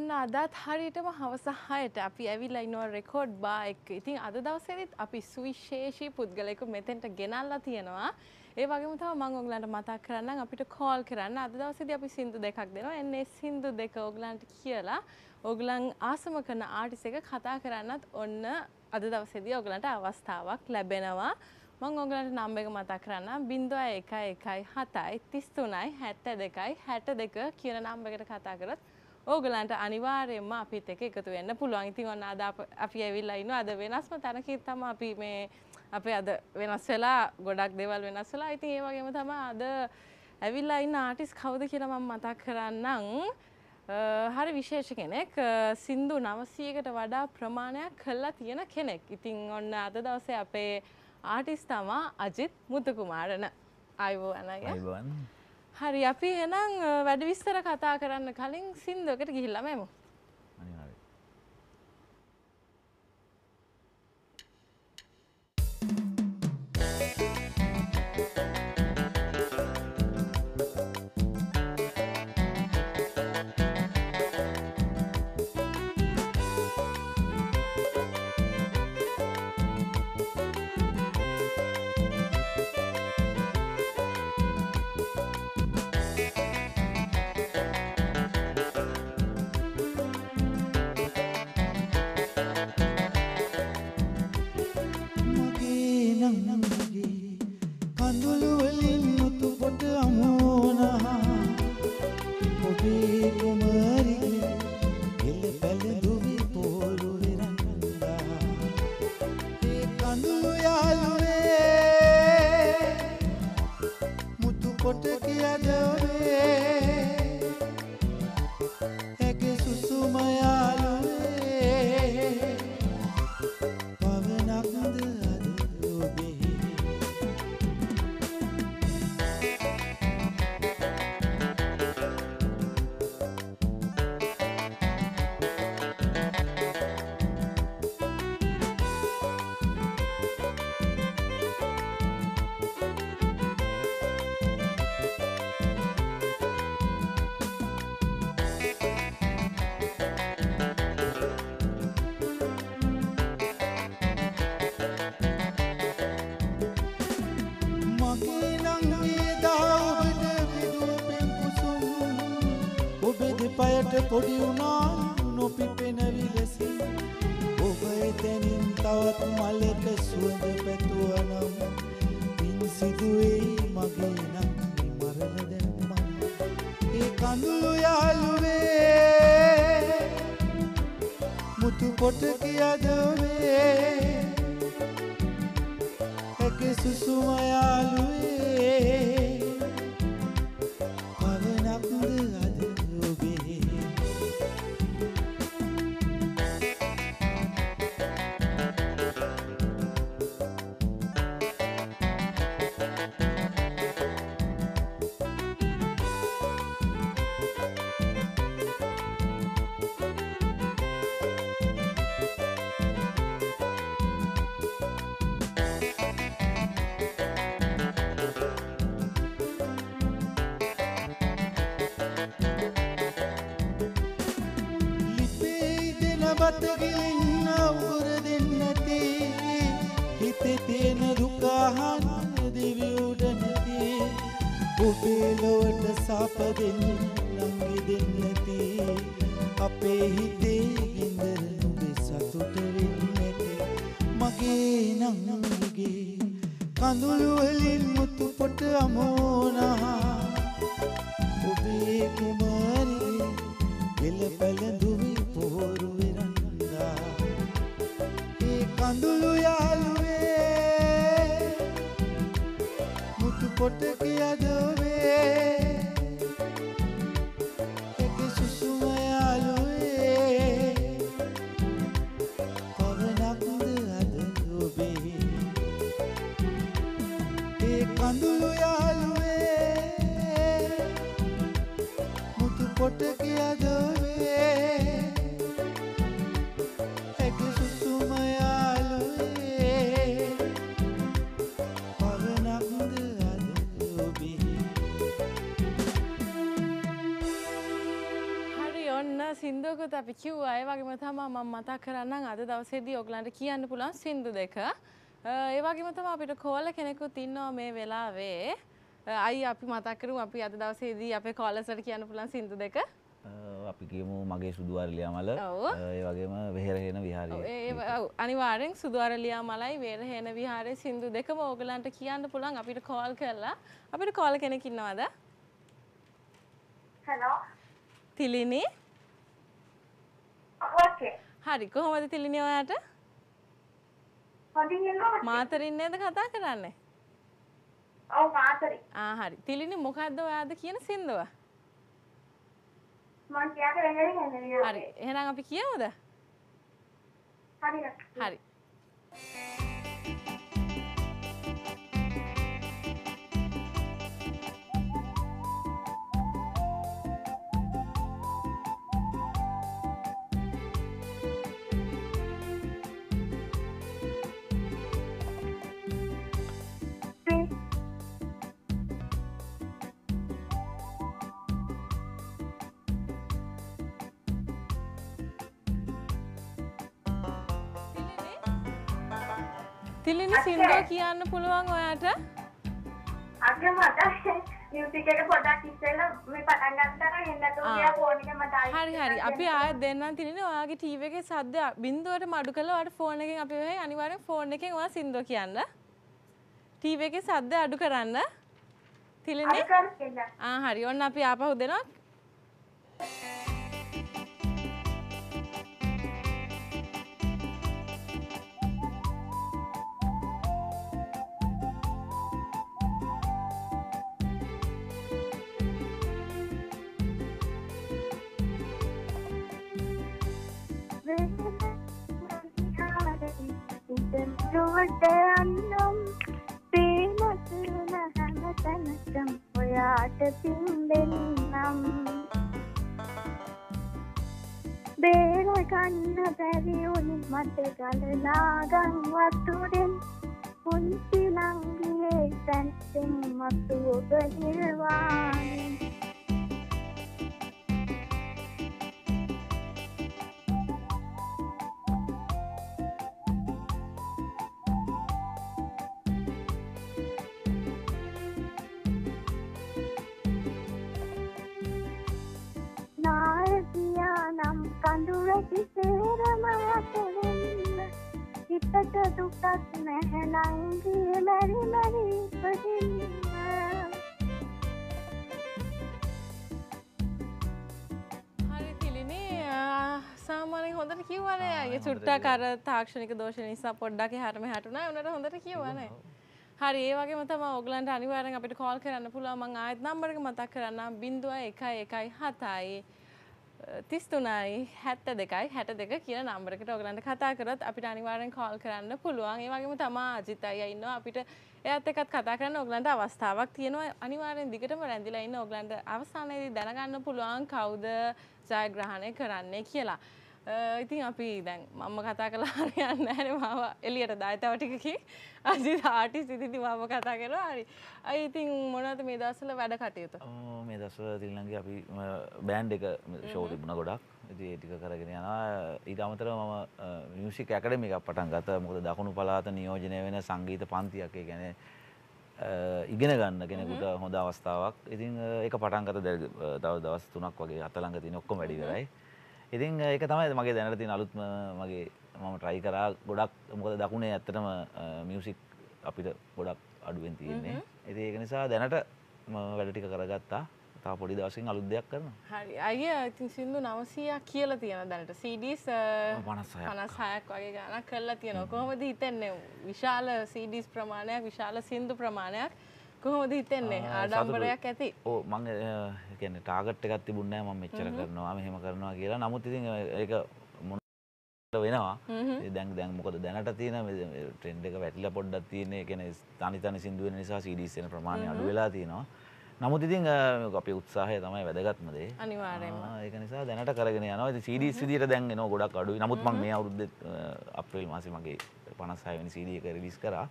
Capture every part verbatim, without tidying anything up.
ඔන්න අදත් හරියටම හවස හයට අපි ඇවිල්ලා ඉන්නවා රෙකෝඩ් බා එක. ඉතින් අද දවසේදීත් අපි සුවිශේෂී පුද්ගලයෙකු මෙතෙන්ට ගෙනල්ලා තියෙනවා. ඒ වගේම තමයි මම ඔයගලන්ට මතක් කරන්නම් අපිට කෝල් කරන්න. අද දවසේදී අපි සින්දු දෙකක් දෙනවා. එන්නේ සින්දු දෙක ඔයගලන්ට කියලා ඔයගලන් ආසම කරන ආටිස්ට් එක කතා කරන්නත් ඔන්න අද දවසේදී ඔයගලන්ට අවස්ථාවක් ලැබෙනවා. මම ඔයගලන්ට නම්බර් එක මතක් කරන්නම් zero one one seven three three seventy-two sixty-two කියන නම්බර් එකට කතා කරොත් ඕගලන්ට අනිවාර්යයෙන්ම අපිත් එක්ක එකතු වෙන්න පුළුවන්. ඉතින් ඔන්න අද අපි ඇවිල්ලා ඉන්නවා. අද වෙනස්ම තැනකින් තමයි අපි මේ අපේ අද වෙනස් වෙලා ගොඩක් දේවල් වෙනස් වෙලා. ඉතින් ඒ වගේම තමයි අද ඇවිල්ලා ඉන්න ආටිස්ට් කවුද කියලා මම මතක් කරන්නම්. හරි විශේෂ කෙනෙක්. සින්දු නවසීයකට වඩා ප්‍රමාණයක් කළා තියෙන කෙනෙක්. ඉතින් ඔන්න අද දවසේ අපේ ආටිස්ට් තමයි අජිත් මුතුකුමාරන. ආයුබෝවන් අයියා. ආයුබෝවන්. හරි අපි එහෙනම් වැඩි විස්තර කතා කරන්න කලින් සින්දුවකට ගිහිල්ලාම එමු. අනිවාර්යයෙන්. පොඩි උනා නොපිපෙන විලසි ඔබ එතනින් තවත් මලක සුවඳ පැතුවනම් පින් සිදුවේ මගේ නම් මරණ දැම්මා ඒ කඳුළු යාළුවේ මුතු පොට කියද වේ එක සුසුම යාළුවේ බතගිලින්න උගුර දෙන්නති හිතේ තියෙන දුක අහන්න දිවිඋඩ නැති ඔබේ ලොවට සාප දෙන්න ලංගි දෙන්නති අපේ හිතේ ගින්දර නුඹේ සතුට වෙන්නති මගේ නංගිගේ කඳුළු වලින් මුතු පොට අමෝනා ඔබේ කුමාරිගේ එළ පැලඳුමි පොරු කඳුළු යාළුවේ මුතු පොට කියද වේ එක සුසුම යාළුවේ පවනක්ද අද ඔබේ ඒ කඳුළු යාළුවේ මුතු පොට සින්දුවකුත් අපි කිව්වා. ඒ වගේම තමයි මම මතක් කරන්නම් අද දවසේදී ඔයගලන්ට කියන්න පුළුවන් සින්දු දෙක. ඒ වගේම තමයි අපිට කෝල කෙනෙකුත් ඉන්නවා මේ වෙලාවේ. අයි අපි මතක් කරමු අපි අද දවසේදී අපේ කෝලර්ස්ට කියන්න පුළුවන් සින්දු දෙක. අපි කියමු මගේ සුදු අරලියාමල ඒ වගේම වෙහෙරහේන විහාරය. ඔව් අනිවාර්යෙන් සුදු අරලියාමලයි වෙහෙරහේන විහාරයේ සින්දු දෙකම ඕගලන්ට කියන්න පුළුවන් අපිට කෝල් කරලා. අපිට කෝල් කෙනෙක් ඉන්නවද? හලෝ. තිලිනි. ඔකේ. හරි කොහොමද තිලිනි ඔයාට? හොඳින් ඉන්නවා. මාතරින් නේද කතා කරන්නේ? ඔව් මාතරි. ආ හරි. තිලිනි මොකද්ද ඔයාද කියන සින්දුව? මම කියාක වෙනරින් එන්නේ. හරි. එහෙනම් අපි කියමුද? හරි. හරි. තිලිනි සින්දුව කියන්න පුළුවන් ඔයාට? අගේ මට මියුසික් එක පොඩ්ඩක් ඉස්සෙල්ලා මේ පටන් ගන්නතර එන්නතෝ ගියා ෆෝන් එක මට ආයි. හරි හරි. අපි ආයෙත් දෙන්නම් තිලිනි ඔයාගේ ටීවී එකේ සද්ද බිඳුවටම අඩු කරලා ඔයාට ෆෝන් එකෙන් අපි වෙයි අනිවාර්යෙන් ෆෝන් එකෙන් ඔයා සින්දුව කියන්න. ටීවී එකේ සද්ද අඩු කරන්න. තිලිනි. ආ හරි. ඔන්න අපි ආපහු දෙනවා. රොඩන්නම් පේනතුන හැමතැනකම ඔයාට පින්දෙන්නම් බේර ගන්න බැරි උනි මට ගලනාගම් වතුරෙන් පුංචි ලංගියේ තැන්සෙන් මතු ඔබ නිර්වාණය කඳුරකි සේරමයතෙන්න හිතට දුකක් නැහැ නංගිය මැරි මැරි ඉපදින්න. හරි තිලිනි සාමාන්‍යයෙන් හොඳට කිව්වනේ. අය චුට්ටක් අර තාක්ෂණික දෝෂ නිසා පොඩ්ඩක් එහාට මෙහාට උනා. උනට හොඳට කිව්වනේ. හරි ඒ වගේම තමයි ඔයගලන්ට අනිවාර්යෙන් අපිට කෝල් කරන්න පුළුවන්. මම ආයෙත් නම්බර් එක මතක් කරන්නම් zero one one one seven තිස් තුනයි හැත්තෑ දෙකයි හැට දෙක කියන නම්බර එකට ඔයගලන්ට කතා කරොත් අපිට අනිවාර්යෙන් කෝල් කරන්න පුළුවන්. ඒ වගේම තමයි අජිත් අයියා ඉන්නවා. අපිට එයාත් එක්කත් කතා කරන්න ඔයගලන්ට අවස්ථාවක් තියෙනවා. අනිවාර්යෙන් දිගටම රැඳිලා ඉන්න ඔයගලන්ට අවසානයේදී දැනගන්න පුළුවන් කවුද ජයග්‍රහණය කරන්නේ කියලා. ඉතින් අපි දැන් මම කතා කළා හරියන්නේ නැහැ නේ මාව එළියට දායි තව ටිකකින් අජිත් ආටිස්ට් ඉතින් මම කතා කරනවා හරි. අය ඉතින් මොනවද මේ දවස්වල වැඩ කටයුතු? ඔව් මේ දවස්වල තිලංගේ අපි බෑන්ඩ් එක ෂෝ තිබුණා ගොඩක්. ඉතින් ඒ ටික කරගෙන යනවා. ඊට අමතරව මම මියුසික් ඇකඩමි එකක් පටන් ගත්තා. මොකද දකුණු පළාත නියෝජනය වෙන සංගීත පන්තියක්. ඒ කියන්නේ ඉගෙන ගන්න කෙනෙකුට හොඳ අවස්ථාවක්. ඉතින් ඒක පටන් ගත්ත තව දවස් තුනක් වගේ අත ළඟ තියෙන ඔක්කොම වැඩි ඉවරයි. ඉතින් ඒක තමයි මගේ දැනට තියෙන අලුත්ම මගේ මම try කරා ගොඩක් මොකද දකුණේ ඇත්තටම මියුසික් අපිට ගොඩක් අඩුවෙන් තියෙන්නේ. ඉතින් ඒක නිසා දැනට මම වැඩ ටික කරගත්තා. තව පොඩි දවසකින් අලුත් දෙයක් කරනවා. හරි. අයියා ඉතින් සින්දු නවසීයක් කියලා තියෙනවා දැනට. සී ඩීස් පනස් හයක් වගේ ගණනක් කරලා තියෙනවා. කොහොමද හිතෙන්නේ? විශාල සී ඩීස් ප්‍රමාණයක්, විශාල සින්දු ප්‍රමාණයක් කොහොමද හිතෙන්නේ? ආඩම්බරයක් ඇති. ඔව් මම කියන්නේ ටාගට් එකක් තිබුණේ නැහැ මම මෙච්චර කරනවා මෙහෙම කරනවා කියලා. නමුත් ඉතින් ඒක මොනට වෙනවා. දැන් දැන් මොකද දැනට තියෙන ට්‍රෙන්ඩ් එක වැටිලා පොඩ්ඩක් තියෙන. ඒ කියන්නේ තනි තනි සින්දු වෙන නිසා සී ඩීස් වෙන ප්‍රමාණය අඩු වෙලා තියෙනවා. නමුත් ඉතින් අපේ උත්සාහය තමයි වැදගත්ම දේ. අනිවාර්යයෙන්ම. ඒක නිසා දැනට කරගෙන යනවා. ඉතින් සී ඩීස් විදියට දැන් එනවා ගොඩක් අඩුයි. නමුත් මම මේ අවුරුද්දේ අප්‍රේල් මාසේ මගේ පනස් හය වෙනි සී ඩී එක රිලීස් කරා.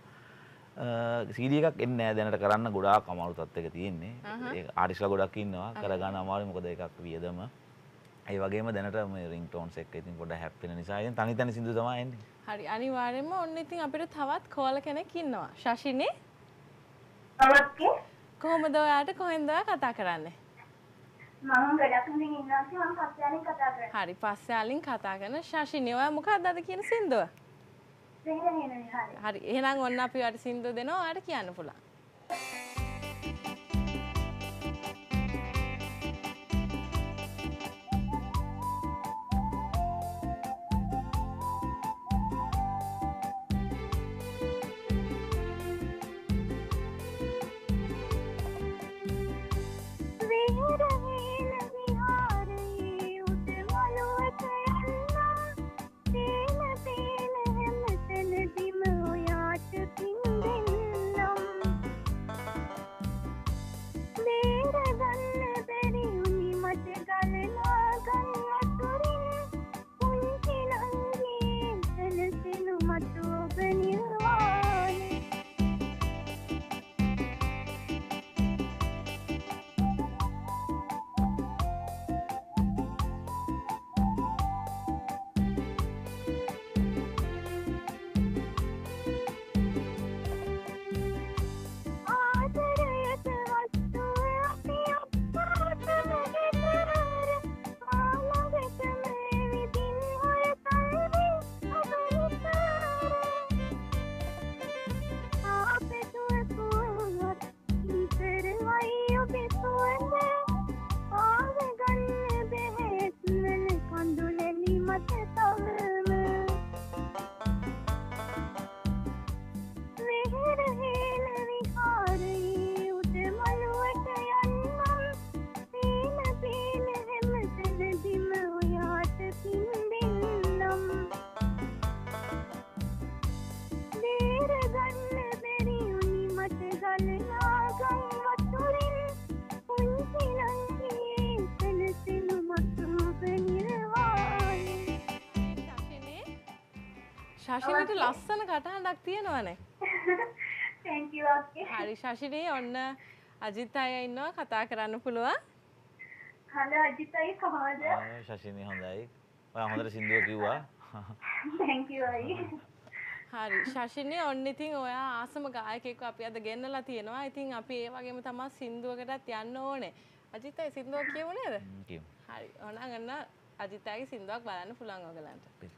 සී ඩී එකක් එන්නේ නැහැ දැනට කරන්න ගොඩාක් අමාරු තත්ත්වයක තියෙන්නේ. ඒක ආටිස්ලා ගොඩක් ඉන්නවා. කරගන්න අමාරුයි මොකද එකක් වියදම. ඒ වගේම දැනට මේ රින්ග්ටෝන්ස් එක්ක ඉතින් පොඩ්ඩක් හැප්පෙන නිසා ඉතින් තනි තනි සින්දු තමයි එන්නේ. හරි අනිවාර්යයෙන්ම ඔන්න ඉතින් අපිට තවත් කෝල කෙනෙක් ඉන්නවා. ශෂිනේ නමස්කේ. කොහොමද ඔයාට කොහෙන්ද ඔයා කතා කරන්නේ? මම ගොඩක් ඉඳන් ඉන්නවා කි මම පස්සෙන් කතා කරන්නේ. හරි පස්සේ ආලින් කතා කරන ශෂිනේ ඔයා මොකක්ද අද කියන සින්දුව? දෙහිනේ හරි. හරි එහෙනම් ඔන්න අපි ඔයාට සින්දුව දෙනවා ඔයාට කියන්න පුළුවන්. ශෂිනට ලස්සන කටහඬක් තියෙනවනේ. thank you okay. හරි ශෂිනේ ඔන්න අජිත් අය ඉන්නවා කතා කරන්න පුළුවන්. හලෝ අජිත් අය කොහමද? ආ ශෂිනේ හොඳයි. ඔයා හොඳට සින්දුව කිව්වා. thank you අය. හරි ශෂිනේ ඔන්න ඉතින් ඔයා ආසම ගායකයෙක්ව අපි අද ගෙන්නලා තියෙනවා. ඉතින් අපි ඒ වගේම තමයි සින්දුවකටත් යන්න ඕනේ. අජිත් අය සින්දුවක් කියමු නේද? කියමු. හරි ඕනනම් අන්න අජිත් අයගේ සින්දුවක් බලන්න පුළුවන් ඔයගලන්ට.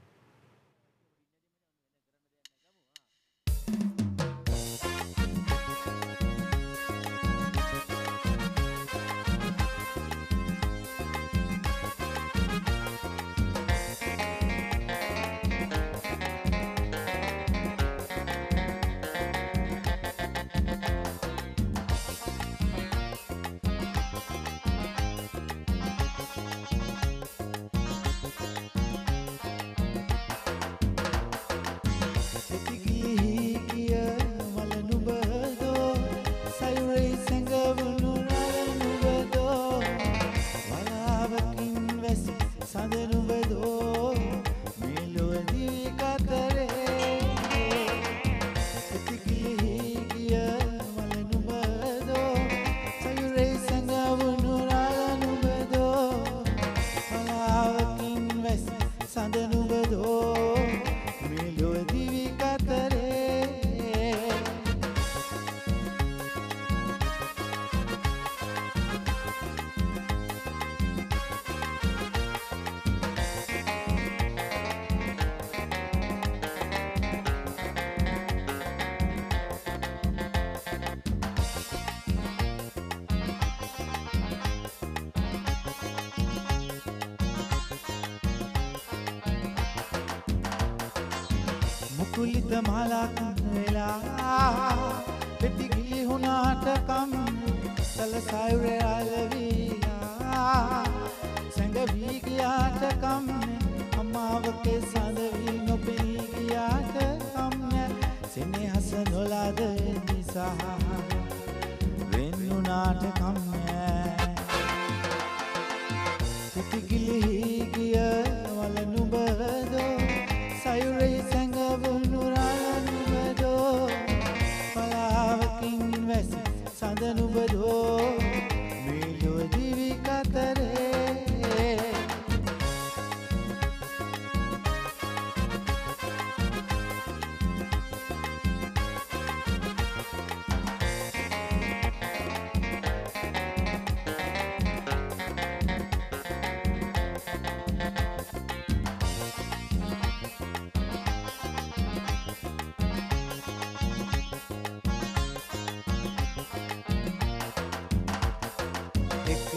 කුලිත මලක් වෙලා පෙති ගිලිහුණාට කම් සලසයුරේ අලවිලා සැඟවී ගියාට කම් අමාවකේ සඳවි නොපෙනී ගියාට කම් සෙනෙහස නොලද නිසා වෙන්නුණාට කම් පෙති ගිලිහි ගිය වල නුඹදෝ සයුරේ සැඟවුණු රානුබදෝ පලාවකින් වැසි සඳනුබදෝ මේලෝ දිවි කතරේ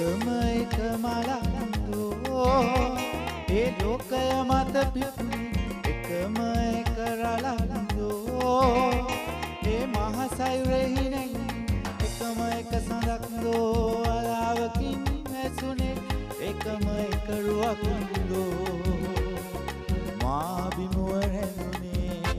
එකම එක මලක්දෝ ඒ ලෝකය මත පිපුණි එකම එක රලක්දෝ ඒ මහසයුරෙහි නැගී එකම එක සඳක්දෝ අලාවකින් ඇසුනේ එකම එක රුවක්දෝ මා බිමුව රැඳුනේ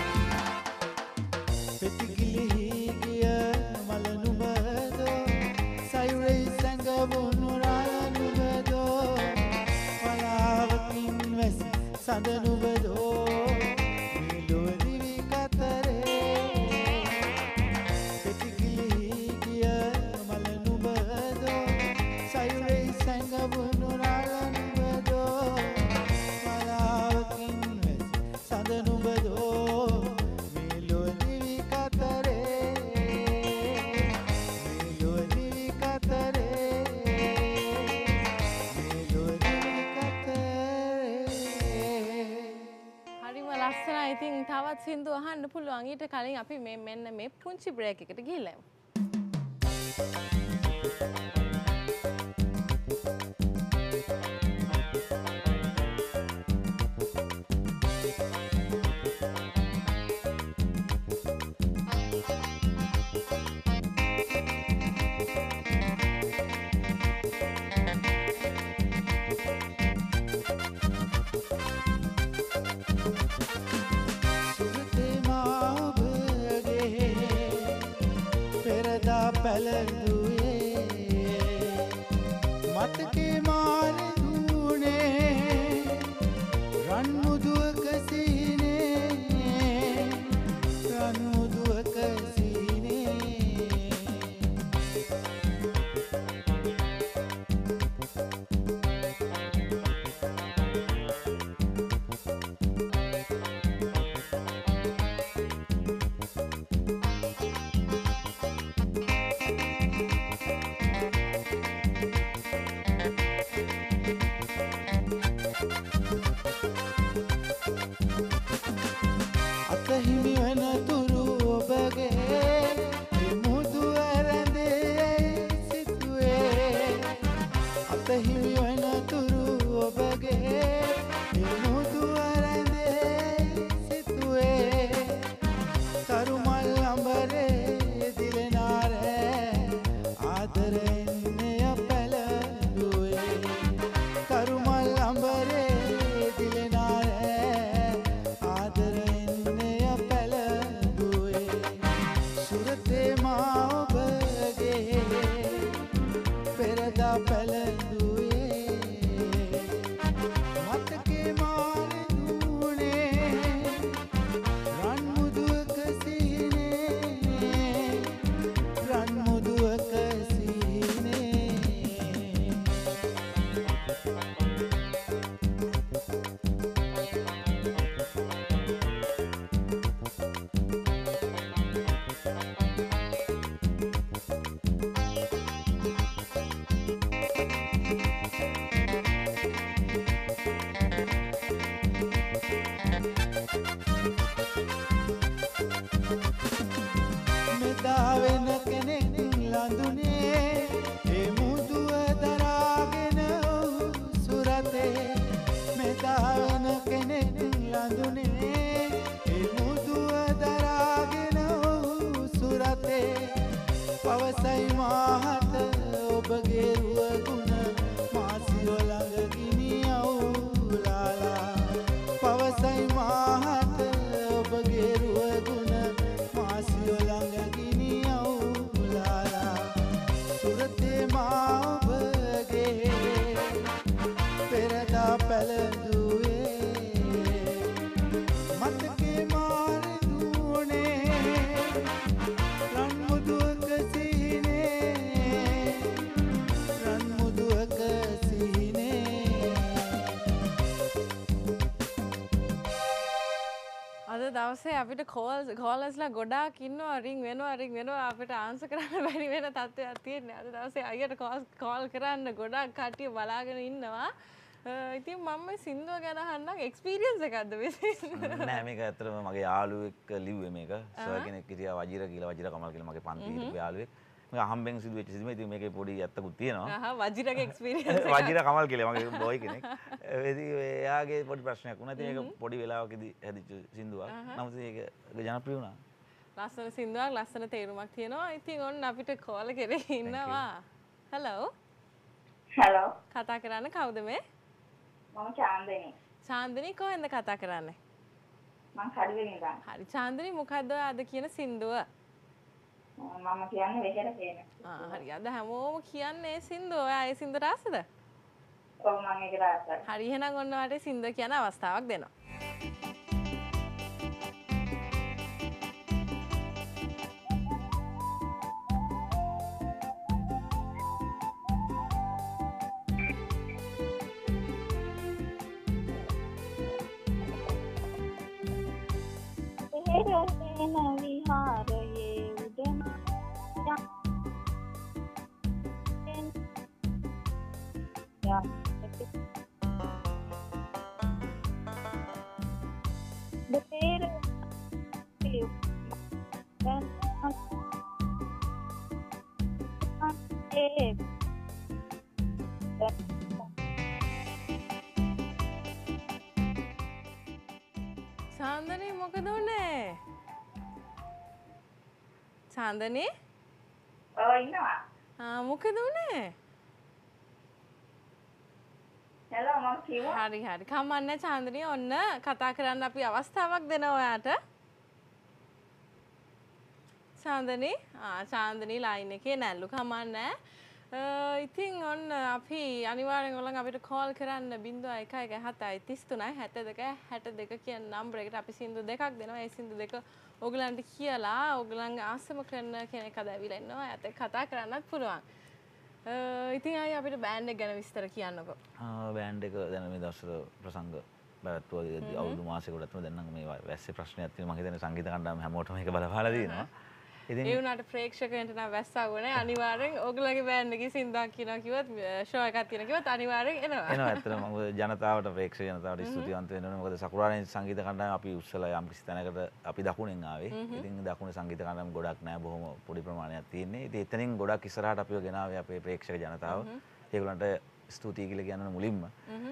පෙතිගිලිහි ගිය මල නුඹදෝ සයුරෙහි සැඟවුණු රළ නුඹදෝ වලාවකින් වැසි සඳ නුඹදෝ මිලොව දිවි කතරේ පෙතිගිලිහි ගිය මල නුඹදෝ සයුරෙහි සැඟවුණු රළ නුඹදෝ වලාවකින් වැසි සඳ නුඹදෝ මිලොව දිවි කතරේ මිලොව දිවි කතරේ මිලොව දිවි කතරේ හරිම ලස්සනයි. ඉතින් තවත් සින්දු අහන්න පුළුවන්. ඊට කලින් අපි මේ මෙන්න මේ පුංචි බ්‍රේක් එකට ගිහිල්ලා එමු. සුරතේ මා ඔබගේ පෙරදා පැලඳුවේ මතකේ මාරදුනේ රන් මුදුවක සීනේ රන් මුදුවක සීනේ අතහිමි වන තුරු ඔබගේ මුදු ඇරඳේ සිතුවේ අතහිමි වන තුරු ඔබගේ මුදු ඇරඳේ සිතුවේ කරුමල් අඹරේ දිලනාරේ ආදරෙන් මෙය පැලඳුවේ කරුමල් අඹරේ දිලනාරේ ආදරෙන් මෙය පැලඳුවේ සුරතේ මා ඔබගේ පෙරදා පැලඳුවේ මතකේ මාරදුනේ රන් මුදුවක සීනේ රන් මුදුවක සීනේ මෙදා වෙන කෙනෙක් ලඳුනේ ඒ මුදුව දරාගෙන ඔහු සුරතේ මෙදා වෙන කෙනෙක් ලඳුනේ ඒ මුදුව දරාගෙන ඔහු සුරතේ පවසයි මාහට ඔබගේ රුවගුණ මාසියෝ ළඟ ගිනි අවුලාලා පවසයි මාහට ඔබගේ රුවගුණ මාසියෝ ළඟ ගිනි අවුලාලා සුරතේ මා ඔබගේ පෙරදා පැලඳුවේ මතකේ මාරදුනේ රන් මුදුවක සීනේ රන් මුදුවක සීනේ අද දවසේ අපිට කෝල් කෝලර්ස්ලා ගොඩාක් ඉන්නවා. රින් වෙනවා රින් වෙනවා අපිට ආන්සර් කරන්න බැරි වෙන තත්ත්වයක් තියෙනවා. අද දවසේ අයියට කෝල් කරන්න ගොඩාක් කට්ටිය බලාගෙන ඉන්නවා. ඉතින් මම මේ සින්දුව ගැන අහන්නම් එක්ස්පීරියන්ස් එකක්ද මේ? නෑ මේක ඇත්තටම මගේ යාළුවෙක් ලිව්වේ මේක. සර් කෙනෙක් හිටියා වජිර කියලා වජිර කමල් කියලා මගේ පන්ති හිටපු යාළුවෙක්. මේ අහම්බෙන් සිදුවෙච්ච සිදුවීම. ඉතින් මේකේ පොඩි ඇත්තකුත් තියෙනවා. ආහා වජිරගේ එක්ස්පීරියන්ස් එක. වජිර කමල් කියලා මගේ බොයි කෙනෙක්. ඉතින් එයාගේ පොඩි ප්‍රශ්නයක් වුණා. ඉතින් ඒක පොඩි වෙලාවකදී හැදිච්ච සින්දුවක්. නමුත් ඒක ජනප්‍රිය වුණා. ලස්සන සින්දුවක් ලස්සන තේරුමක් තියෙනවා. ඉතින් ඔන්න අපිට කෝල් කරේ ඉන්නවා. හලෝ. හලෝ. කතා කරන්න කවුද මේ? මම චාන්දනී. චාන්දනී කොහෙන්ද කතා කරන්නේ? මං කඩුවෙන් ඉඳන්. හරි චාන්දනී මොකද්ද අද කියන සින්දුව? මම කියන්නේ වෙහෙර කියන. ආ හරි අද හැමෝම කියන්නේ සින්දුව. ඔයා ඒ සින්දුවට ආසද? ඔව් මම ඒක රාසයි. හරි එහෙනම් ඔන්න ඔයාලට සින්දුව කියන අවස්ථාවක් දෙනවා. වෙහෙරෙන විහාරයේ උදම චාන්දනී මොකද උනේ? චාන්දනී? ඔව් ඉන්නවා. ආ මොකද උනේ? හෙලෝ මම කිව්වා. හරි හරි කමන්නේ චාන්දනී ඔන්න කතා කරන්න අපි අවස්ථාවක් දෙනවා ඔයාට. චාන්දනී ආ චාන්දනී ලයින් එකේ නැල්ලු කමන්නේ. ඉතින් ඔන්න අපි අනිවාර්යෙන් ඔයගොල්ලන් අපිට කෝල් කරන්න zero one one seven three three seventy-two sixty-two කියන නම්බර් එකට අපි සින්දු දෙකක් දෙනවා. ඒ සින්දු දෙක ඔයගලන්ට කියලා ඔයගලන්ගේ ආසම කරන කෙනෙක් අද ඇවිල්ලා ඉන්නවා. එයාත් එක්ක කතා කරන්නත් පුළුවන්. ඉතින් අය අපිට බෑන්ඩ් එක ගැන විස්තර කියන්නකෝ. ආ බෑන්ඩ් එක දැන් මේ දවස්වල ප්‍රසංග පැවැත්වුවා අවුරුදු මාසෙකටත් දැන් නම් මේ වැස්සේ ප්‍රශ්නයක් තියෙනවා. මම හිතන්නේ සංගීත කණ්ඩායම හැමෝටම මේක බලපාලා තියෙනවා. ඉතින් ඒ වුණාට ප්‍රේක්ෂකයන්ට නම් වැස්සාව නැහැ. අනිවාර්යෙන් ඔයගලගේ බෑන්ඩ් එකේ සින්දුවක් කියනවා කිව්වොත් ෂෝ එකක් තියෙනවා කිව්වොත් අනිවාර්යෙන් එනවා. එනවා ඇත්තටම මොකද ජනතාවට ප්‍රේක්ෂක ජනතාවට ස්තුතිවන්ත වෙන්න ඕනේ. මොකද සකුරාණේ සංගීත කණ්ඩායම අපි උස්සලා යම් කිසි තැනකට අපි දකුණෙන් ආවේ. ඉතින් දකුණේ සංගීත කණ්ඩායම ගොඩක් නැහැ. බොහොම පොඩි ප්‍රමාණයක් තියෙන්නේ. ඉතින් එතනින් ගොඩක් ඉස්සරහට අපිව ගෙනාවේ අපේ ප්‍රේක්ෂක ජනතාව. ඒගොල්ලන්ට ස්තුතියි කියලා කියන්න ඕනේ මුලින්ම.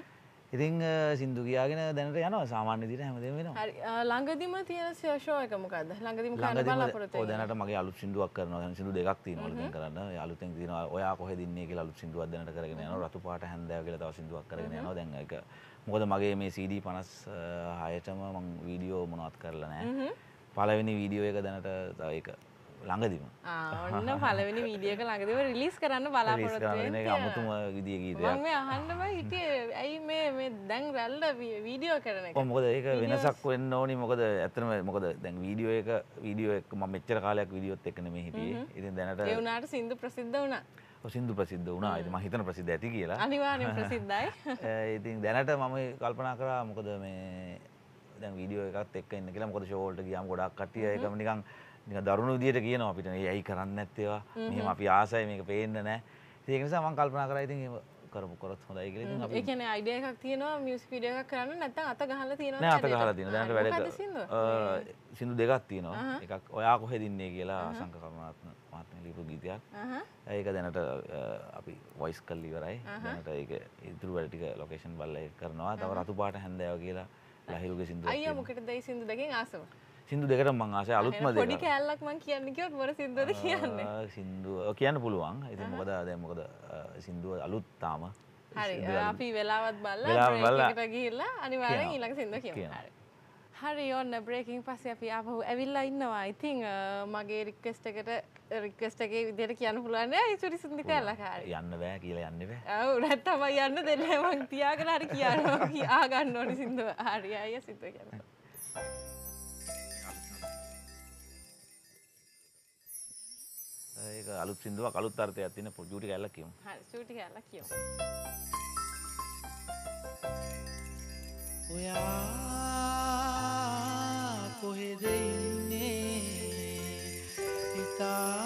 ඉතින් සින්දු කියාගෙන දැනට යනවා සාමාන්‍ය විදිහට හැමදේම වෙනවා. හරි ළඟදිම තියෙන ෂෝ එක මොකද්ද? ළඟදිම කරන්න බලාපොරොත්තු වෙන්නේ. ඔය දැනට මගේ අලුත් සින්දුවක් කරනවා. දැන් සින්දු දෙකක් තියෙනවා අලුතෙන් කරන්න. ඒ අලුතෙන් තියෙනවා ඔයා කොහෙද ඉන්නේ කියලා අලුත් සින්දුවක් දැනට කරගෙන යනවා. රතු පාට හැන්දෑව කියලා තව සින්දුවක් කරගෙන යනවා. දැන් ඒක මොකද මගේ මේ C D fifty-sixටම මම වීඩියෝ මොනවත් කරලා නැහැ. පළවෙනි වීඩියෝ එක දැනට තව ඒක ළඟදිම. ආ ඔන්න පළවෙනි වීඩියෝ එක ළඟදිම රිලීස් කරන්න බලාපොරොත්තු වෙන්නේ. ඒක අමුතුම විදිය ගීතයක්. මම මේ අහන්නම හිටියේ ඇයි මේ මේ දැන් රැල්ල වීඩියෝ කරන එක. ඔව් මොකද ඒක වෙනසක් වෙන්න ඕනි. මොකද ඇත්තටම මොකද දැන් වීඩියෝ එක වීඩියෝ එක මම මෙච්චර කාලයක් වීඩියෝත් එක්ක නෙමෙයි හිටියේ. ඉතින් දැනට ඒ වුණාට සින්දු ප්‍රසිද්ධ වුණා. ඔව් සින්දු ප්‍රසිද්ධ වුණා. ඉතින් මම හිතන ප්‍රසිද්ධ ඇති කියලා. අනිවාර්යෙන් ප්‍රසිද්ධයි. ඉතින් දැනට මම කල්පනා කරා මොකද මේ දැන් වීඩියෝ එකත් එක්ක ඉන්න කියලා. මොකද ෂෝ වලට ගියාම ගොඩක් කට්ටිය ඒකම නිකන් නිකන් දරුණු විදියට කියනවා අපිට මේ ඇයි කරන්නේ නැත්තේ ඒවා. මෙහෙම අපි ආසයි මේක පේන්නේ නැහැ. ඉතින් ඒක නිසා මම කල්පනා කරා ඉතින් එහෙම කරමු කරොත් හොඳයි කියලා. ඉතින් අපි ඒ කියන්නේ අයිඩියා එකක් තියෙනවා මියුසික් වීඩියෝ එකක් කරන්න නැත්නම් අත ගහලා තියෙනවා නෑ අත ගහලා තියෙනවා. දැනට වැඩ මොකද්ද සින්දුව? සින්දු දෙකක් තියෙනවා. එකක් ඔයා කොහෙද ඉන්නේ කියලා ආශංක කරුණාරත්න මහත්මයා ලියපු ගීතයක්. ඒක දැනට අපි වොයිස් කරලා ඉවරයි. දැනට ඒක ඉතුරු වැඩ ටික ලොකේෂන් බලලා ඒක කරනවා. තව රතු පාට හැන්දෑව කියලා ලහිරුගේ සින්දුවක්. අයියා මොකටද ඒ සින්දු දෙකෙන් ආසම? සින්දු දෙකටම මං ආසයි අලුත්ම දෙක. පොඩි කෑල්ලක් මං කියන්න කිව්වොත් මොන සින්දුවද කියන්නේ? සින්දුව කියන්න පුළුවන්. ඉතින් මොකද දැන් මොකද සින්දුව අලුත් තාම. හරි අපි වෙලාවත් බලලා බ්‍රේක් එකට ගිහිල්ලා අනිවාර්යෙන් ඊළඟ සින්දුව කියමු. හරි. හරි ඔන්න බ්‍රේකින් පස්සේ අපි ආපහු ඇවිල්ලා ඉන්නවා. ඉතින් මගේ රික්වෙස්ට් එකට රික්වෙස්ට් එකේ විදිහට කියන්න පුළුවන් නෑ ඉතුරු සින්දු කෑල්ලක් හරි. යන්න බෑ කියලා යන්න බෑ. ඔව් නැත්තම් යන්න දෙන්නේ මං තියාගෙන හරි කියනවා. ආ ගන්න ඕනි සින්දුව. හරි අයියා සින්දුව කියන්න. ඒක අලුත් සින්දුවක් අලුත් අර්ථයක් තියෙන චූටි කැල්ලක් කියමු. හරි චූටි කැල්ලක් කියමු. ඔයා කොහෙද ඉන්නේ හිතා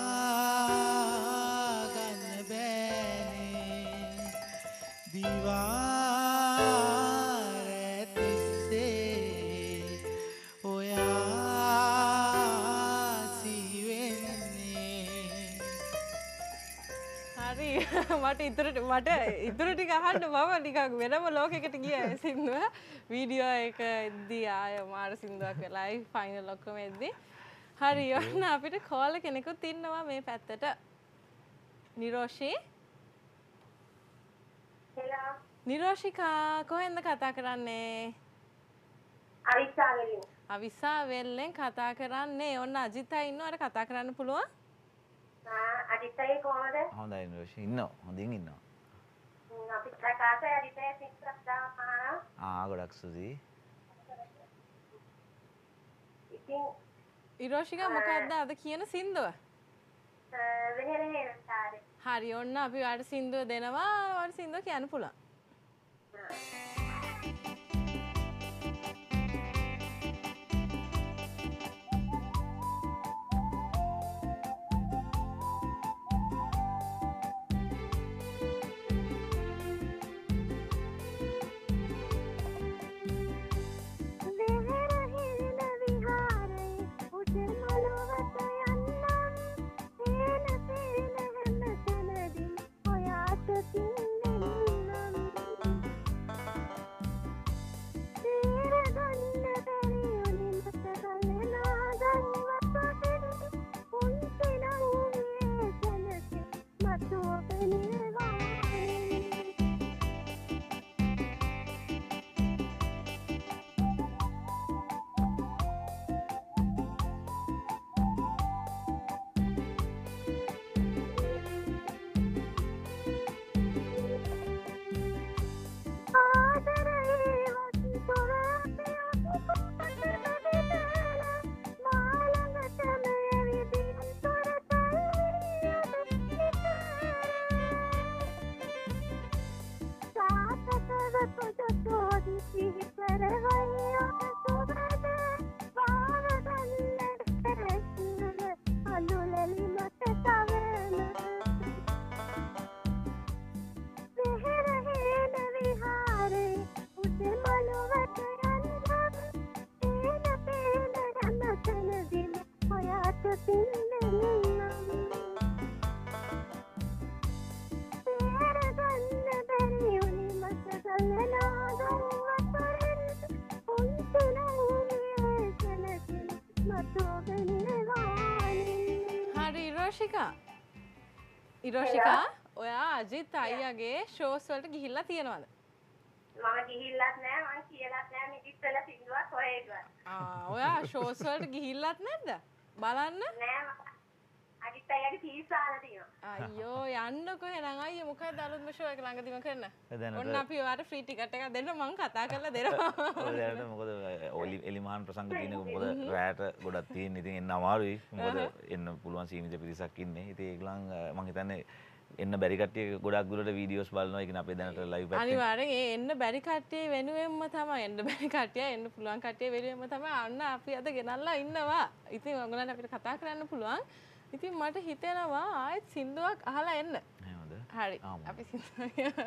ගන්න බෑනේ දිවාරේ තිස්සේ ඔයා සිවෙන්නේ මට ඉතුරට මට ඉතුරු ටික අහන්න මම නිකන් වෙනම ලෝකයකට ගියා ඒ සින්දුව වීඩියෝ එක එද්දී ආය මාර සින්දුවක් ලයිව් ෆයිනල් ඔක්කොම එද්දී හරි ඔන්න අපිට කෝල් කෙනෙකුත් ඉන්නවා මේ පැත්තට නිරෝෂී හෙලෝ නිරෝෂිකා කොහෙන්ද කතා කරන්නේ අවිස්සාවෙලින් අවිස්සාවෙල්ලෙන් කතා කරන්නේ ඔන්න අජිතා ඉන්නවට කතා කරන්න පුළුවන් ආ අදිතේ කොහොමද හොඳයි නිරෝෂී ඉන්නවා හොඳින් ඉන්නවා අපි ප්‍රකාශය අදිතේ සික්ස් දාපහා ආ ගොඩක් සුසී ඉතින් නිරෝෂිකා මොකක්ද අද කියන සින්දුව වෙහෙරේ තාරේ හරි ඔන්න අපි ඔයාලට සින්දුව දෙනවා ඔයාලට සින්දුව කියන්න පුළුවන් ඉරෝෂිකා ඔයා අජිත් අයියාගේ ෂෝස් වලට ගිහිල්ලා තියෙනවද? මම ගිහිල්ලත් නෑ මම කියලාත් නෑ මේ ඉස්සෙල්ලා සින්දුවක් හොයේගා. ආ ඔයා ෂෝස් වලට ගිහිල්ලත් නැද්ද? බලන්න. නෑ අජිත් අයියාගේ තීසාන තියෙනවා. අයියෝ යන්නකෝ එහෙනම් අයියා මොකද අලුත්ම ෂෝ එක ළඟදිම කරන්න? ඔන්න අපි ඔයාලට ෆ්‍රී ටිකට් එකක් දෙන්න මං කතා කරලා දෙනවා. ඔය දැනට මොකද ඔලි එලිමහන් ප්‍රසංග තියෙනක මොකද රැට ගොඩක් තියෙන ඉතින් එන්න අමාරුයි මොකද එන්න පුළුවන් සීමිත පිරිසක් ඉන්නේ ඉතින් ඒගොල්ලන් මං හිතන්නේ එන්න බැරි කට්ටිය ගොඩක් දුරට වීඩියෝස් බලනවා ඒක නේ අපේ දැනට ලයිව් පැත්තේ අනිවාර්යෙන් ඒ එන්න බැරි කට්ටිය වෙනුවෙන්ම තමයි එන්න බැරි කට්ටිය එන්න පුළුවන් කට්ටිය වෙනුවෙන්ම තමයි අන්න අපි අද ගෙනල්ලා ඉන්නවා ඉතින් ඔයගොල්ලන්ට අපිට කතා කරන්න පුළුවන් ඉතින් මට හිතෙනවා ආයෙත් සින්දුවක් අහලා එන්න එහෙමද හරි අපි සින්දුවක්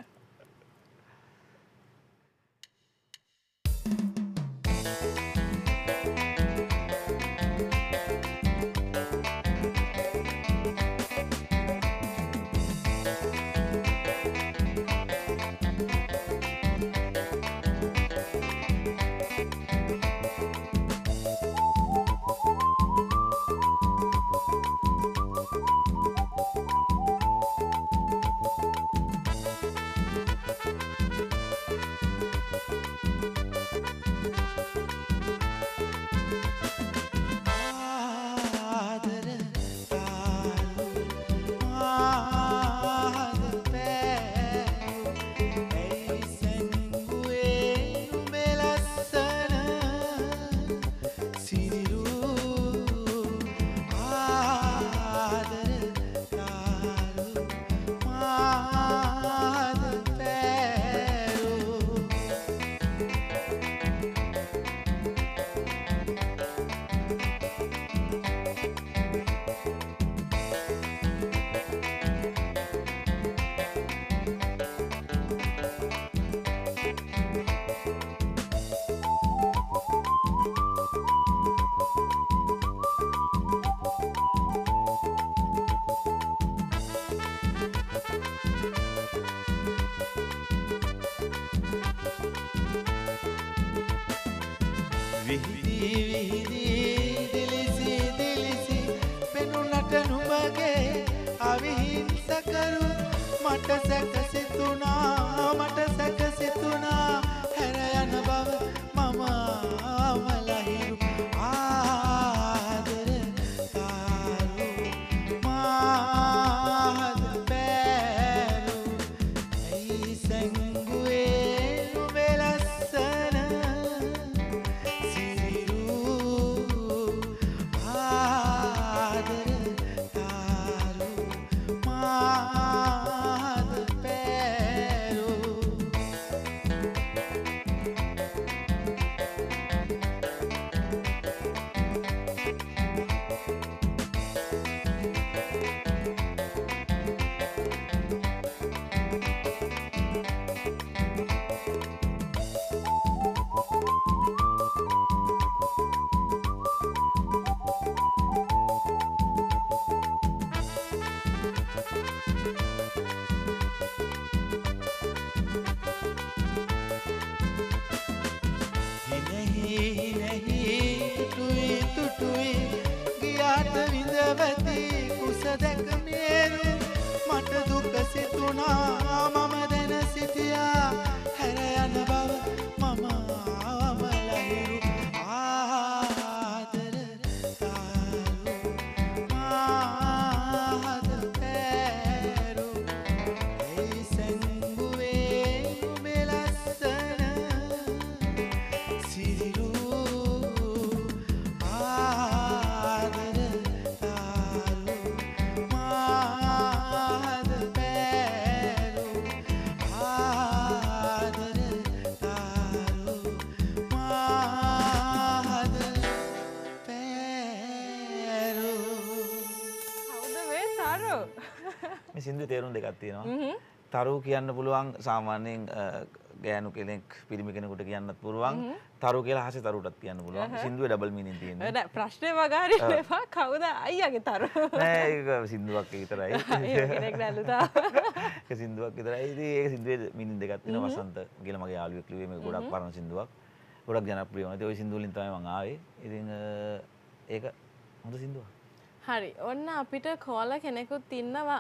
විහිදී විහිදී දිලිසි දිලිසි පෙනුනට නුඹගේ අවිහිංසකරු මට සැකසිතුනා මට සැකසිතුනා හැර යන බව මම අවලහිරු ආදර කාරු මාහද බෑරු ඇයි සැංගුවේ නුඹේ ලස්සන සිරිරු ආදර කාරු මාහද බෑරු හිනෙහි හිනෙහි තුටුයි තුටුයි ගියාට විඳවති කුස දැක මේරු මට දුක සිතුනා මම දැන සිටියා හැර යන බව මම අවලහිරු ආදර කාරු මාහද පෑරු ඇයි සැංගුවේ නුඹේ ලස්සන සිරිරු ආදර කාරු මාහද පෑරු ආදර කාරු මාහද පෑරු කවුද මේ තරු? මේ සින්දුවේ තේරුම් දෙකක් තියෙනවා. තරු කියන්න පුළුවන් සාමාන්‍යයෙන් අ, ගෑනු කෙනෙක් පිරිමි කෙනෙකුට කියන්නත් පුළුවන්. තරු කියලා හසේ තරුටත් කියන්න පුළුවන්. සින්දුවේ ඩබල් මීනින් තියෙනවා. නෑ ප්‍රශ්නේ වගාරින්න එපා. කවුද අයියාගේ තරු? නෑ ඒක සින්දුවක් විතරයි. ඒ කෙනෙක් නැල්ලුතා. ඒක සින්දුවක් විතරයි. ඉතින් ඒක සින්දුවේ මීනින් දෙකක් තියෙනවා. වසන්ත කියලා මගේ යාළුවෙක් ලිව්වේ මේක ගොඩක් පරණ සින්දුවක්. ගොඩක් ජනප්‍රිය වුණා. ඉතින් ওই සින්දුව වලින් තමයි මම ආවේ. ඉතින් අ, ඒක හොඳ සින්දුවක්. හරි. ඔන්න අපිට කෝල කෙනෙකුත් ඉන්නවා.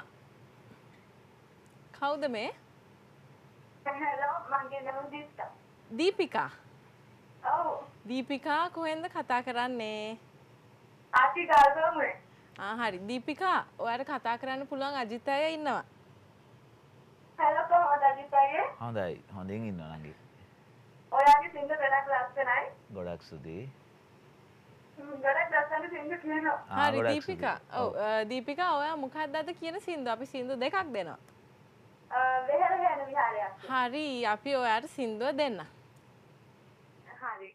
කවුද මේ? hello මගේ නම දිස්සා. දීපිකා. ඔව්. දීපිකා කොහෙන්ද කතා කරන්නේ? ආටි ගල්ගමුවේ. ආ හරි. දීපිකා ඔයාලට කතා කරන්න පුළුවන් අජිත් අය ඉන්නවා. hello කොහොමද අජිත් අයියේ? හොඳයි. හොඳින් ඉන්නවා නංගි. ඔයාගේ සින්දු ගොඩක් ලස්සනයි. ගොඩක් ස්තුතියි. ගොඩක් ලස්සන සින්දු කියනවා. ආ, හරි ගොඩක් දීපිකා. ස්තුතියි. ඔව් අ, දීපිකා ඔයා මොකක්ද අද කියන සින්දු? අපි සින්දු දෙකක් දෙනවා. වෙහෙර වෙන විහාරයක්. හරි අපි ඔයාට සින්දුව දෙන්න. හරි.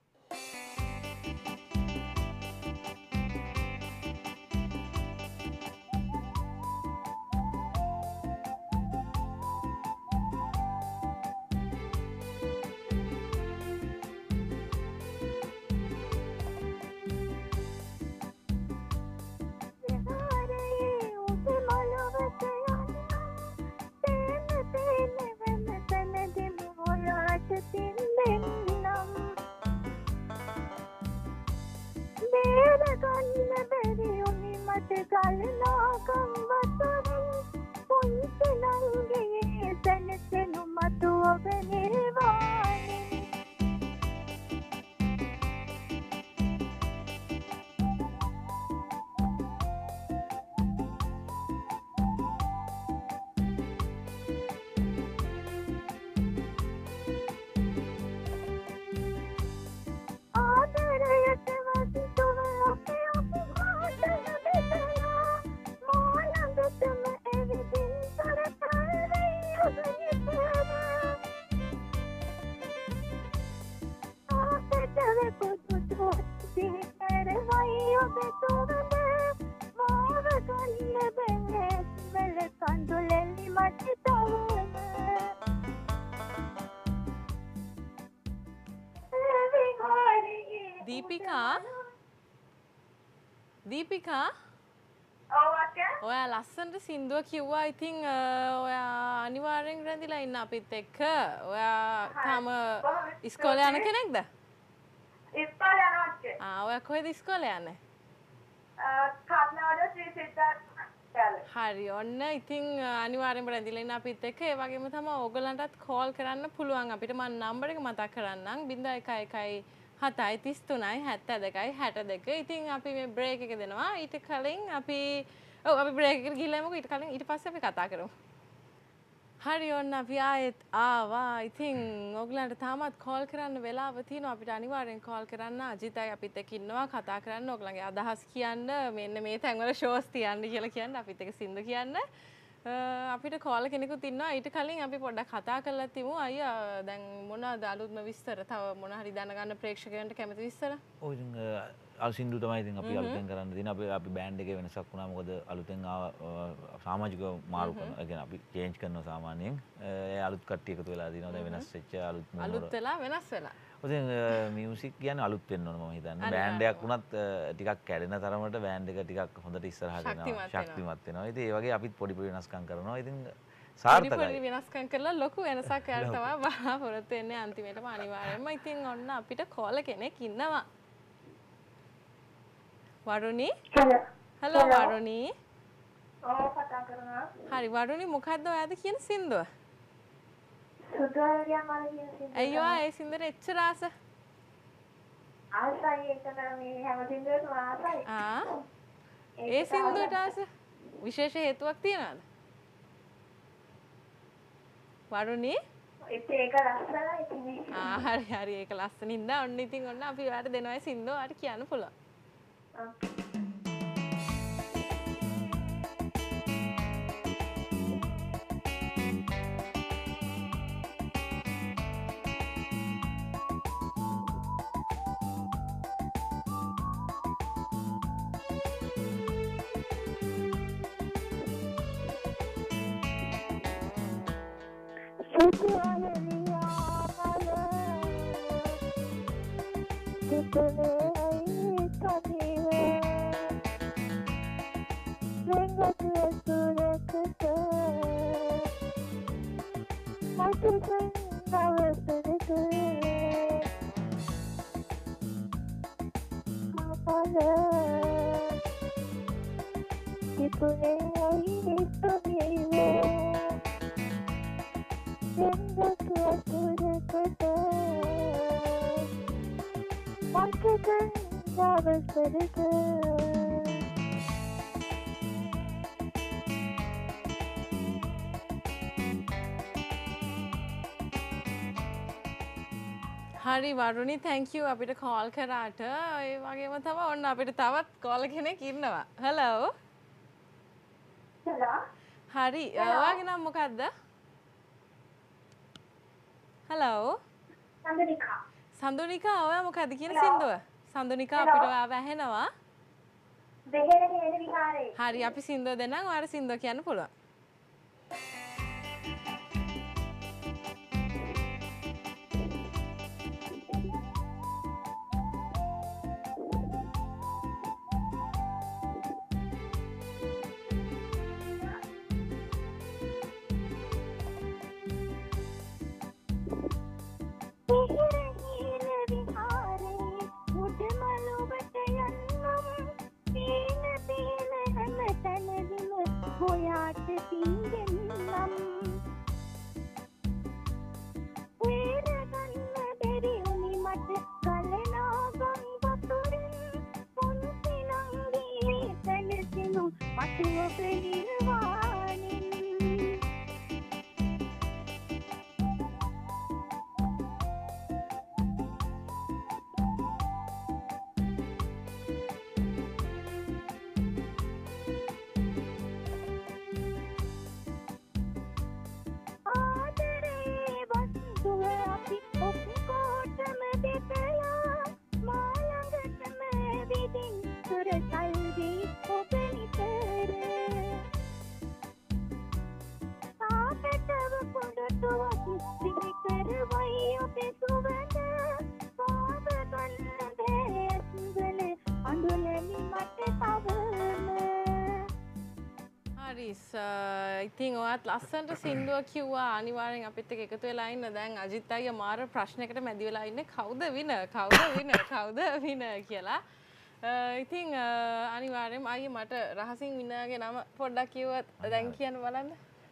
දීපිකා දීපිකා ඔව් අක්කා. ඔයා ලස්සනට සින්දුව කිව්වා. ඉතින් අ, ඔයා අනිවාර්යෙන් රැඳිලා ඉන්න අපිත් එක්ක. ඔයා තාම ඉස්කෝලේ යන කෙනෙක්ද? ඉස්කෝලේ යනවා අක්කේ. ආ ඔයා කොහෙද ඉස්කෝලේ යන්නේ? කර්නාඩ ශ්‍රී සිද්ධාර්ථ. හරි ඔන්න ඉතින් අනිවාර්යෙන්ම රැඳිලා ඉන්න අපිත් එක්ක ඒ වගේම තමයි ඕගලන්ටත් කෝල් කරන්න පුළුවන් අපිට මම නම්බර් එක මතක් කරන්නම් zero one one one හතයි තිස් තුනයි හැත්තෑ දෙකයි හැට දෙක. ඉතින් අපි මේ බ්‍රේක් එක දෙනවා. ඊට කලින් අපි ඔව් අපි බ්‍රේක් එකට ගිහලා යමුකෝ. ඊට කලින් ඊට පස්සේ අපි කතා කරමු. හරි ඔන්න අපි ආයෙත් ආවා. ඉතින් ඔයගලන්ට තාමත් කෝල් කරන්න වෙලාව තියෙනවා. අපිට අනිවාර්යෙන් කෝල් කරන්න. අජිතයි අපිත් එක්ක ඉන්නවා කතා කරන්න. ඔයගලගේ අදහස් කියන්න. මෙන්න මේ තැන්වල ෂෝස් තියන්න කියලා කියන්න. අපිත් එක්ක සින්දු කියන්න. අපිට කෝල් කෙනෙකුත් ඉන්නවා. ඊට කලින් අපි පොඩ්ඩක් කතා කරලා තිමු. අයියා දැන් මොනවද අලුත්ම විස්තර? තව මොන හරි දැනගන්න ප්‍රේක්ෂකයන්ට කැමති විස්තර? ඔය ඉතින් අලුසින්දු තමයි ඉතින් අපි අලුතෙන් කරන්න තියෙන. අපි අපි බෑන්ඩ් එකේ වෙනසක් වුණා. මොකද අලුතෙන් ආව සමාජිකව මාරු කරනවා. ඒ කියන්නේ අපි චේන්ජ් කරනවා සාමාන්‍යයෙන්. ඒ අලුත් කට්ටිය එකතු වෙලා දිනවා. දැන් වෙනස් වෙච්ච අලුත් මොන අලුත් වෙලා වෙනස් වෙලා. ඉතින් මියුසික් කියන්නේ අලුත් වෙන්න ඕන මම හිතන්නේ. බෑන්ඩ් එකක් වුණත් ටිකක් කැඩෙන තරමට බෑන්ඩ් එක ටිකක් හොඳට ඉස්සරහට යනවා. ශක්තිමත් වෙනවා. ඉතින් ඒ වගේ අපිත් පොඩි පොඩි වෙනස්කම් කරනවා. ඉතින් සාර්ථකයි. පොඩි පොඩි වෙනස්කම් කරලා ලොකු වෙනසක් යන්න තමයි බලාපොරොත්තු වෙන්නේ අන්තිමේටම අනිවාර්යෙන්ම. ඉතින් ඔන්න අපිට කෝල කෙනෙක් ඉන්නවා. වරුණි? හලෝ. හලෝ වරුණි. ඔව් කතා කරනවා. හරි වරුණි මොකද්ද ඔයාද කියන සින්දුව? සුදුරියා මල කියන සින්දුව. අයියෝ ඒ සින්දුවට එච්චර ආස. ආසයි ඒක මේ හැම සින්දුවකම ආසයි. ආ. ඒ සින්දුවට ආස විශේෂ හේතුවක් තියනවද? වරුණි? ඒක ලස්සනයි ඉතින්. ආ හරි හරි ඒක ලස්සනින්ද ඔන්න ඉතින් ඔන්න අපි ඔයාලට දෙනවා ඒ සින්දුව ඔයාලට කියන්න පුළුවන්. හරි වරුණි thank you අපිට කෝල් කරාට. ඒ වගේම තමයි ඔන්න අපිට තවත් කෝල් කෙනෙක් ඉන්නවා. hello. හලෝ. හරි ඔයාගේ නම මොකද්ද? hello. සඳුනිකා. සඳුනිකා ඔයා මොකද්ද කියන සින්දුව? සඳුනිකා අපිට ඔයාව ඇහෙනවා. දෙහෙර හේන විහාරේ. හරි අපි සින්දුව දෙන්නම් ඔයාලා සින්දුව කියන්න පුළුවන්. ඉතින් ඔයත් ලස්සනට සින්දුව කිව්වා අනිවාර්යෙන් අපිත් එක්ක එකතු වෙලා ඉන්න. දැන් අජිත් අයියා මාර ප්‍රශ්නයකට මැදි වෙලා ඉන්නේ කවුද විනර් කවුද විනර් කවුද විනර් කියලා. ඉතින් අනිවාර්යෙන්ම අයියේ මට රහසින් විනර්ගේ නම පොඩ්ඩක් කිව්වත් දැන් කියන්න බලන්න.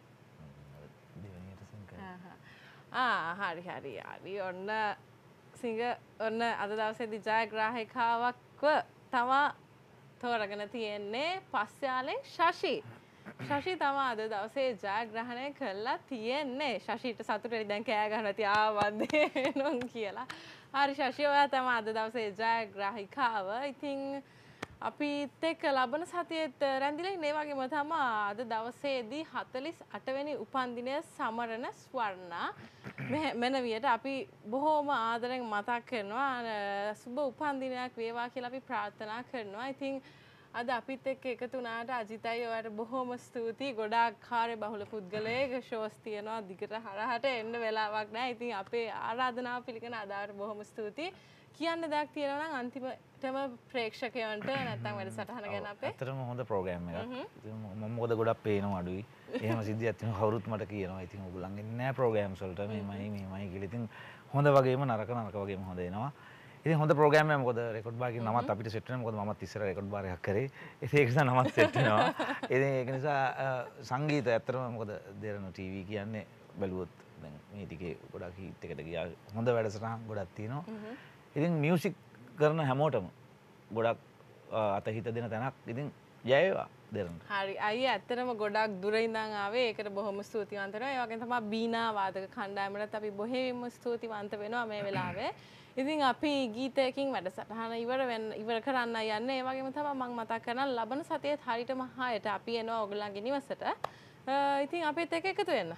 ආ හරි හරි හරි ඔන්න සිංග ඔන්න අද දවසේදී ජයග්‍රාහිකාවක්ව තමා තෝරගෙන තියෙන්නේ පස්යාලෙන් ශෂි. ශෂි තමා අද දවසේ ජයග්‍රහණය කළා තියෙන්නේ. ශෂිට සතුටුයි දැන් කෑ ගහනවා තිය ආවද්දේ නෝන් කියලා. හරි ශෂි ඔයා තමා අද දවසේ ජයග්‍රාහිකාව. ඉතින් අපිත් එක්ක ලබන සතියේත් රැඳිලා ඉන්නේ. ඒ වගේම තමා අද දවසේදී හතළිස් අට වෙනි උපන්දිනය සමරන ස්වර්ණා මෙනවියට අපි බොහෝම ආදරෙන් මතක් කරනවා. සුබ උපන්දිනයක් වේවා කියලා අපි ප්‍රාර්ථනා කරනවා. ඉතින් අද අපිත් එක්ක එකතු වුණාට අජිතයි ඔයාලට බොහොම ස්තුතියි. ගොඩාක් කාර්ය බහුල පුද්ගලයෙක් ෂෝස් තියනවා දිගට හරහට එන්න වෙලාවක් නැහැ. ඉතින් අපේ ආරාධනාව පිළිගෙන අදාට බොහොම ස්තුතියි. කියන්න දෙයක් තියෙනවා නම් අන්තිමටම ප්‍රේක්ෂකයන්ට නැත්නම් වැඩසටහන ගැන අපේ. ඇත්තටම හොඳ ප්‍රෝග්‍රෑම් එකක්. ඉතින් මම මොකද ගොඩක් පේනවා අඩුයි. එහෙම සිද්ධියක් තියෙනවා කවුරුත් මට කියනවා. ඉතින් ඔයගොල්ලන් එන්නේ නැහැ ප්‍රෝග්‍රෑම්ස් වලට මේමයි මේමයි කියලා. ඉතින් හොඳ වගේම නරක නරක වගේම හොඳ එනවා. ඉතින් හොඳ ප්‍රෝග්‍රෑම් එකක්. මොකද රෙකෝඩ් බාර් එකේ නමත් අපිට සෙට් වෙනවා. මොකද මමත් ඉස්සර රෙකෝඩ් බාර් එකක් කරේ. ඉතින් ඒක නිසා නමත් සෙට් වෙනවා. ඉතින් ඒක නිසා සංගීතය ඇත්තටම මොකද දෙරණ ටීවී කියන්නේ බැලුවොත් දැන් මේ ටිකේ ගොඩක් හීට් එකට ගියා. හොඳ වැඩසටහන් ගොඩක් තියෙනවා. ඉතින් මියුසික් කරන හැමෝටම ගොඩක් අතහිත දෙන තැනක්. ඉතින් ජය වේවා දෙරණ. හරි අයියා ඇත්තටම ගොඩක් දුර ඉඳන් ආවේ. ඒකට බොහොම ස්තුතිවන්ත වෙනවා. ඒ වගේම තමයි බීනා වාදක කණ්ඩායමටත් අපි බොහේම ස්තුතිවන්ත වෙනවා මේ වෙලාවේ. ඉතින් අපි ගීතයකින් වැඩසටහන ඉවර වෙන්න ඉවර කරන්න යන්නේ. ඒ වගේම තමයි මම මතක් කරනවා ලබන සතියේත් හරියටම හයට අපි එනවා ඔයගොල්ලන්ගේ නිවසට. ඉතින් අපිත් එක්ක එකතු වෙන්න.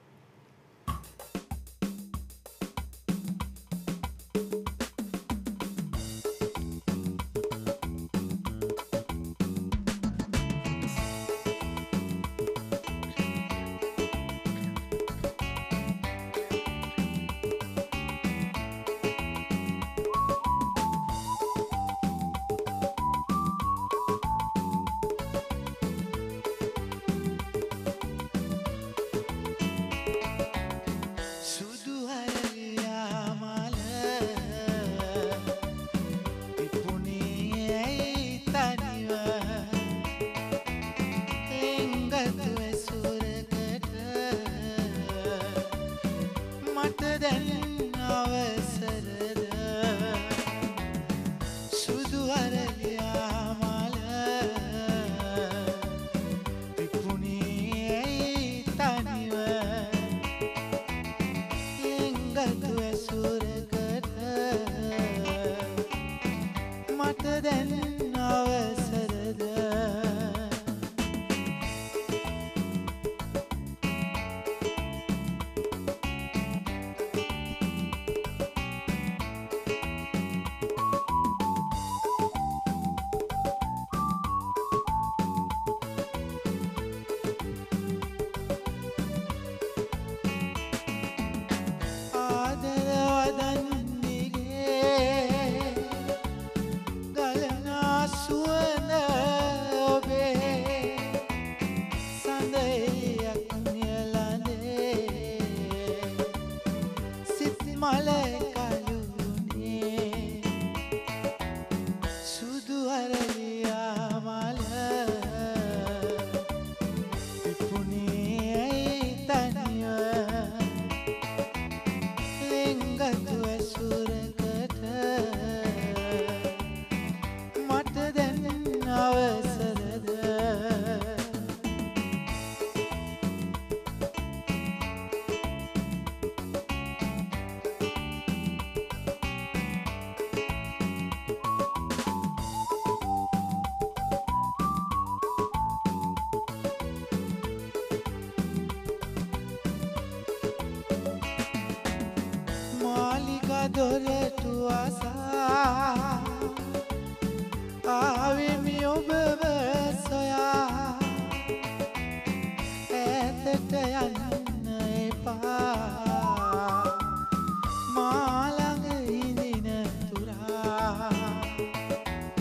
දොරටු අසා ආවෙමි ඔබව සොයා ඈතට යන්න එපා මා ළඟ ඉඳින තුරා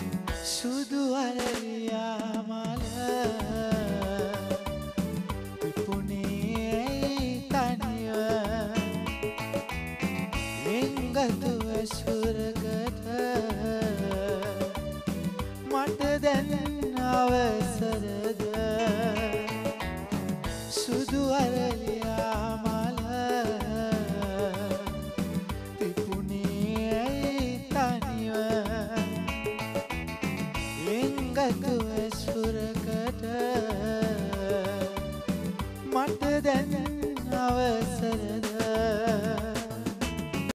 සුදු අරලියා මල එංගතු ඇසුරකට මට දැන් අවසරද සුදු අරලියා මල පිපුණේ ඇයි තනිව එංගතු ඇසුරකට මට දැන් අවසරද